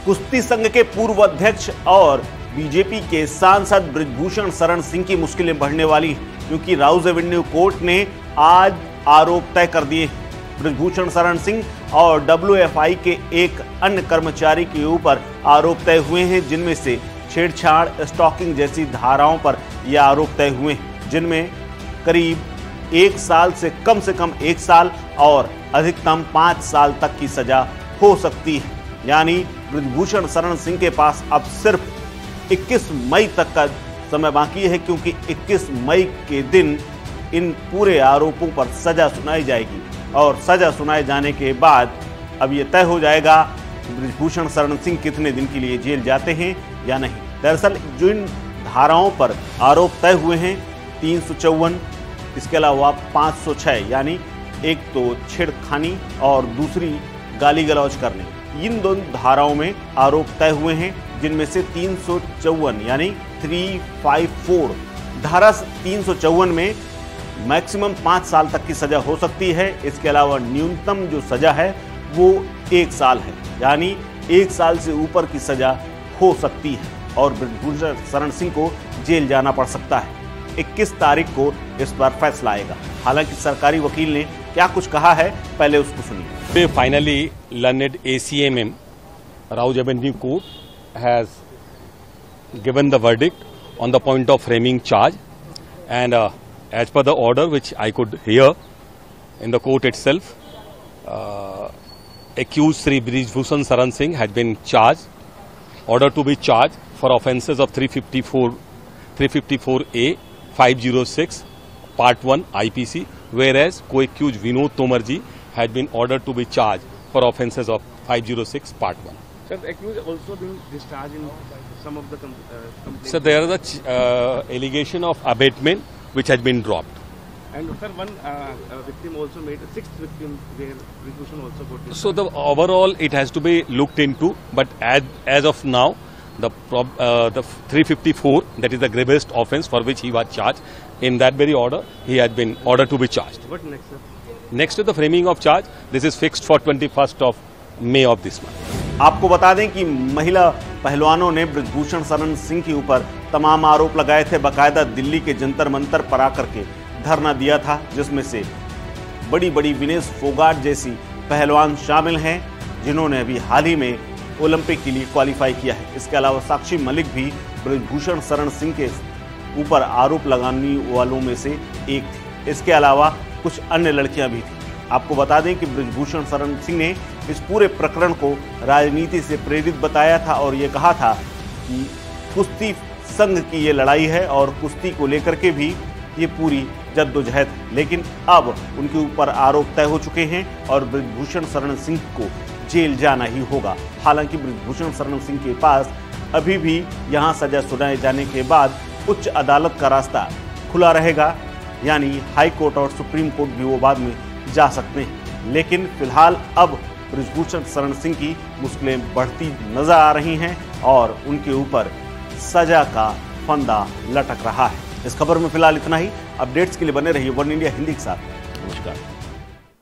कुश्ती संघ के पूर्व अध्यक्ष और बीजेपी के सांसद बृजभूषण शरण सिंह की मुश्किलें बढ़ने वाली, क्योंकि राउज एवेन्यू कोर्ट ने आज आरोप तय कर दिए। बृजभूषण शरण सिंह और WFI के एक अन्य कर्मचारी के ऊपर आरोप तय हुए हैं, जिनमें से छेड़छाड़, स्टॉकिंग जैसी धाराओं पर यह आरोप तय हुए हैं, जिनमें करीब 1 साल से कम 1 साल और अधिकतम 5 साल तक की सजा हो सकती है। यानी बृजभूषण शरण सिंह के पास अब सिर्फ 21 मई तक का समय बाकी है, क्योंकि 21 मई के दिन इन पूरे आरोपों पर सजा सुनाई जाएगी और सजा सुनाए जाने के बाद अब यह तय हो जाएगा बृजभूषण शरण सिंह कितने दिन के लिए जेल जाते हैं या नहीं। दरअसल जो इन धाराओं पर आरोप तय हुए हैं 354, इसके अलावा 506, यानी एक तो छेड़खानी और दूसरी गाली गलौज करने, इन दोनों धाराओं में आरोप तय हुए हैं, जिनमें से 354 यानी 354 धारा 354 में मैक्सिमम 5 साल तक की सजा हो सकती है। इसके अलावा न्यूनतम जो सजा है वो 1 साल है, यानी 1 साल से ऊपर की सजा हो सकती है और बृजभूषण शरण सिंह को जेल जाना पड़ सकता है। 21 तारीख को इस पर फैसला आएगा। हालांकि सरकारी वकील ने क्या कुछ कहा है, पहले उसको सुनिए। Finally learned ACMM Rouse avenue court has given the verdict on the point of framing charge and as per the order which I could hear in the court itself, accused Sri Brijbhushan Saran Singh had been charged, ordered to be charged for offences of 354A 506 Part 1 IPC, whereas co-accused Vinod Tomar ji had been ordered to be charged for offences of 506 Part 1. Sir, the accused also been discharged in some of the complaints. So there is a allegation of abatement which has been dropped. And sir, one victim also made a 6th victim where Brijbhushan also got discharged. So the overall it has to be looked into, but as of now, the 354, that is the gravest offence for which he was charged, in that very order he had been ordered to be charged. What next, sir? Next to the framing of charge, this is fixed for 21st of May of this month. आपको बता दें कि महिला पहलवानों ने बृजभूषण शरण सिंह के ऊपर तमाम आरोप लगाए थे। बाकायदा दिल्ली के जंतर मंतर पर आकर के धरना दिया था, जिसमें से बड़ी बड़ी विनेश फोगाट जैसी पहलवान शामिल हैं, जिन्होंने अभी हाल ही में ओलंपिक के लिए क्वालिफाई किया है। इसके अलावा साक्षी मलिक भी बृजभूषण शरण सिंह के ऊपर आरोप लगाने वालों में से एक थी। इसके अलावा कुछ अन्य लड़कियां भी थी। आपको बता दें कि बृजभूषण शरण सिंह ने इस पूरे प्रकरण को राजनीति से प्रेरित बताया था और ये कहा था कि कुश्ती संघ की ये लड़ाई है और कुश्ती को लेकर के भी ये पूरी जद्दोजहद है। लेकिन अब उनके ऊपर आरोप तय हो चुके हैं और बृजभूषण शरण सिंह को जेल जाना ही होगा। हालांकि बृजभूषण शरण सिंह के पास अभी भी यहाँ सजा सुनाए जाने के बाद उच्च अदालत का रास्ता खुला रहेगा, यानी हाई कोर्ट और सुप्रीम कोर्ट भी वो बाद में जा सकते हैं। लेकिन फिलहाल अब बृजभूषण शरण सिंह की मुश्किलें बढ़ती नजर आ रही हैं और उनके ऊपर सजा का फंदा लटक रहा है। इस खबर में फिलहाल इतना ही। अपडेट्स के लिए बने रहिए वन इंडिया हिंदी के साथ। नमस्कार।